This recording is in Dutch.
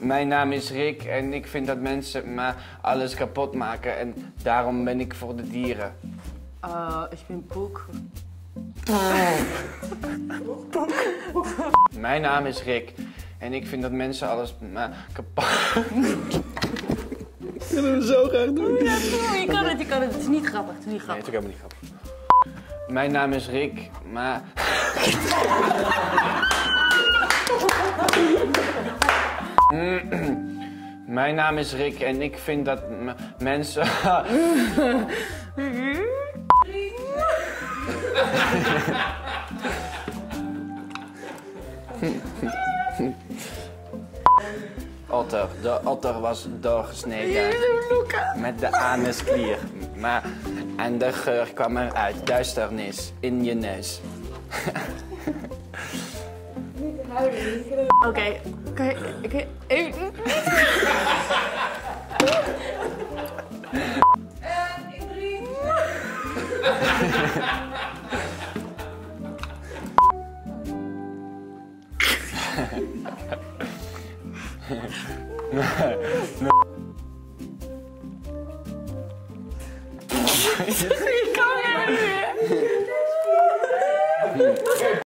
Mijn naam is Rick en ik vind dat mensen maar alles kapot maken en daarom ben ik voor de dieren. Ik ben Poek. Mijn naam is Rick en ik vind dat mensen alles maar kapot... Ik wil hem zo graag doen. Ja, je kan het, je kan het. Het is niet grappig, het is niet Nee, het grappig. is ook helemaal niet grappig. Mijn naam is Rick, maar... Mijn naam is Rick en ik vind dat mensen... Otter. De otter was doorgesneden met de anusklier. En de geur kwam eruit. Duisternis in je neus. Oké. Even... En 3. Ik kan het niet meer.